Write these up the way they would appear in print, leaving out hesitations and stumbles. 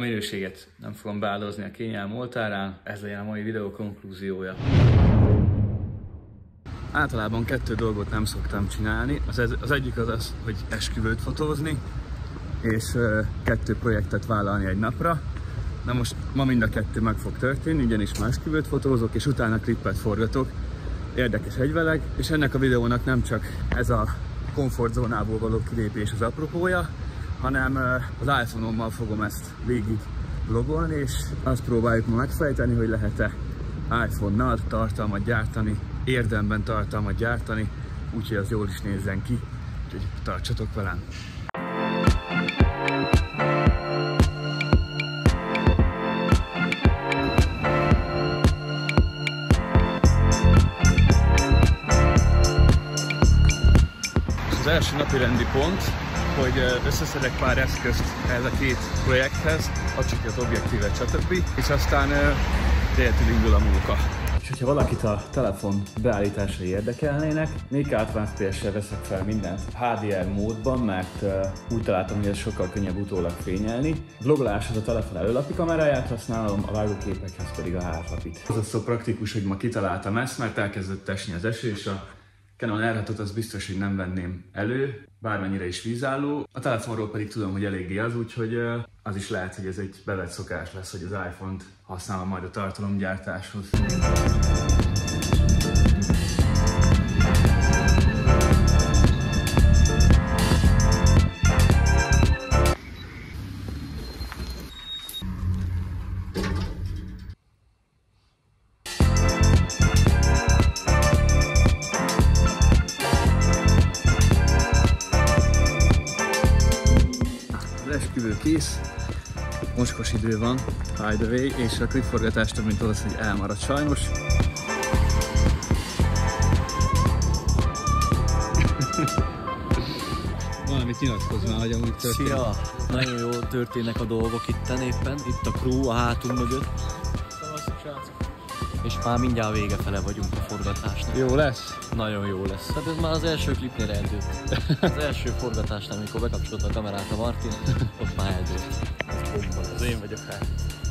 minőséget nem fogom beáldozni a kényelem oltárán, ez legyen a mai videó konklúziója. Általában 2 dolgot nem szoktam csinálni. Az egyik az, hogy esküvőt fotózni, és 2 projektet vállalni egy napra. Na most ma mind a 2 meg fog történni, ugyanis ma esküvőt fotózok, és utána klippet forgatok. Érdekes egyveleg, és ennek a videónak nem csak ez a komfortzónából való kilépés az apropója, hanem az iPhone-ommal fogom ezt végig vlogolni, és azt próbáljuk ma megfejteni, hogy lehet-e iPhone-nal tartalmat gyártani, érdemben tartalmat gyártani, úgyhogy az jól is nézzen ki, úgyhogy tartsatok velem! Az első napi rendi pont, hogy összeszedek pár eszközt ehhez a 2 projekthez, csak az objektívet, stb. És aztán déltől indul a munka. És hogyha valakit a telefon beállításai érdekelnének, 4K 60 FPS-sel veszek fel mindent HDR módban, mert úgy találtam, hogy ez sokkal könnyebb utólag fényelni. Vlogoláshoz a telefon előlapi kameráját használom, a vágóképekhez pedig a hátlapit. Az szó praktikus, hogy ma kitaláltam ezt, mert elkezdett esni az eső, és a Canon R6-ot az biztos, hogy nem venném elő, bármennyire is vízálló. A telefonról pedig tudom, hogy eléggé az, úgyhogy az is lehet, hogy ez egy bevett szokás lesz, hogy az iPhone-t használom majd a tartalomgyártáshoz. Esküvő kész, mocskos idő van, by the way, és a klipforgatás több mint valószínűleg elmarad sajnos. Valamit nyilatkozz már, hogy amúgy történik. Szia! Nagyon jól történnek a dolgok itten éppen, itt a crew a hátunk mögött. Szevasztok, srácok! És már mindjárt vége fele vagyunk a forgatásnak. Jó lesz? Nagyon jó lesz. Hát ez már az első klipnél eldőlt. Az első forgatásnál, amikor bekapcsolta a kamerát a Martin, ott már eldőlt. Ez bomba. Az én vagyok rá.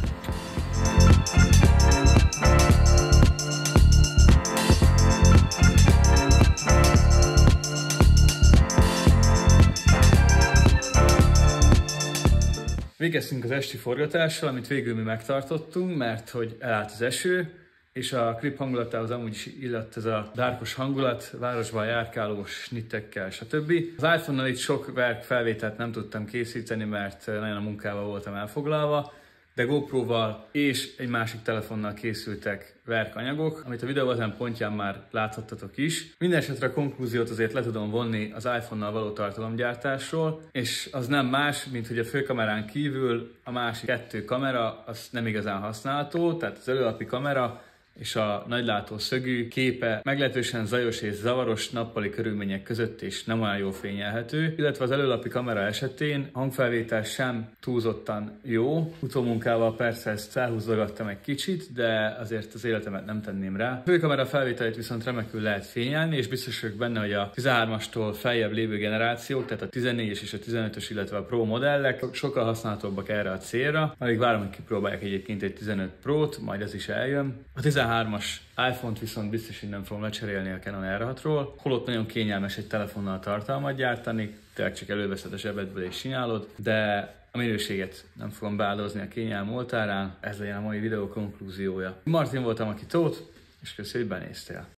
Végeztünk az esti forgatással, amit végül mi megtartottunk, mert hogy elállt az eső, és a klip hangulatához amúgy is illett ez a dárkos hangulat, városban járkálós snittekkel, stb. Az iPhone-nal itt sok felvételt nem tudtam készíteni, mert nagyon a munkával voltam elfoglalva, de GoPro-val és egy másik telefonnal készültek anyagok, amit a videó ezen pontján már láthattatok is. Mindenesetre a konklúziót azért le tudom vonni az iPhone-nal való tartalomgyártásról, és az nem más, mint hogy a főkamerán kívül a másik 2 kamera az nem igazán használható, tehát az előlapi kamera és a nagylátó szögű képe meglehetősen zajos és zavaros nappali körülmények között és nem olyan jól fényelhető, illetve az előlapi kamera esetén hangfelvétel sem túlzottan jó. Utómunkával persze ezt felhúzogattam egy kicsit, de azért az életemet nem tenném rá. A főkamera felvételét viszont remekül lehet fényelni, és biztos vagyok benne, hogy a 13-astól feljebb lévő generációk, tehát a 14-es és a 15-ös, illetve a Pro modellek sokkal használhatóbbak erre a célra. Alig várom, hogy kipróbálják egyébként egy 15 Pro-t, majd ez is eljön. A 13-as iPhone-t viszont biztos, hogy nem fogom lecserélni a Canon R6-ról, holott nagyon kényelmes egy telefonnal tartalmat gyártani, tényleg csak előveszed a zsebedből és csinálod, de a minőséget nem fogom beáldozni a kényelem oltárán, ez legyen a mai videó konklúziója. Martin voltam, aki Tóth, és köszönjük, hogy benéztél.